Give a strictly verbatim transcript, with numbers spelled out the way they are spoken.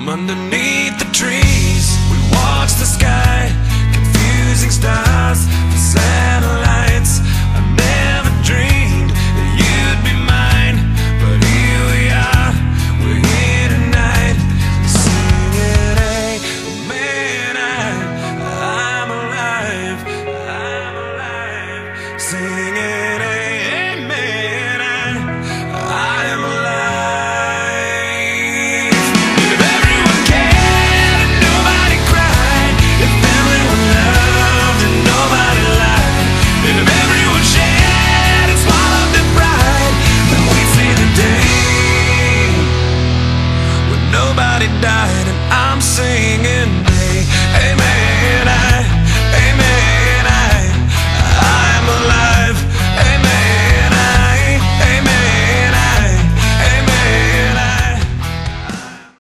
From underneath the trees, we watch the sky, confusing stars and satellites. I never dreamed that you'd be mine, but here we are, we're here tonight, singing, hey, man, I, I'm alive, I'm alive, singing, hey, hey, man, I, I am alive. Nobody died and I'm singing.